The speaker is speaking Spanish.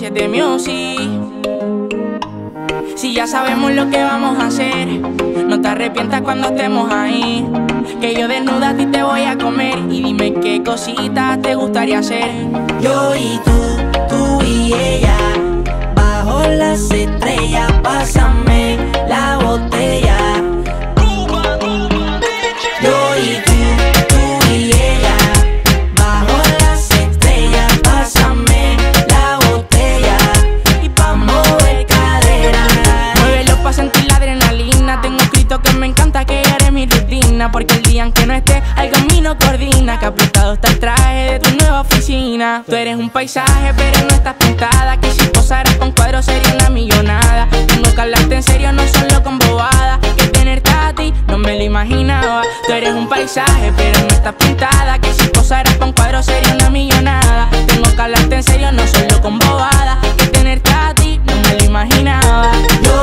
7 Music. Si ya sabemos lo que vamos a hacer, no te arrepientas cuando estemos ahí. Que yo desnuda a ti te voy a comer. Y dime qué cositas te gustaría hacer. Yo y tú y ella, bajo las estrellas, pásame la botella. Yo y tú y ella, bajo las estrellas, pásame la botella. Y pa' mover cadera, muévelo pa' sentir la adrenalina. Tengo escrito que me encanta, que eres mi rutina. Porque el día en que no esté, algo en mí no coordina. Que apretado está el traje de tu nueva oficina. Tú eres un paisaje pero no estás pintada. Que si posaras con cuadros sería una millonada. Tengo que hablarte en serio, no solo con bobadas. Que tenerte a ti no me lo imaginaba. Tú eres un paisaje pero no estás pintada. Que si posaras con cuadros sería una millonada. Tengo que hablarte en serio, no solo con bobadas. Que tenerte a ti no me lo imaginaba. yo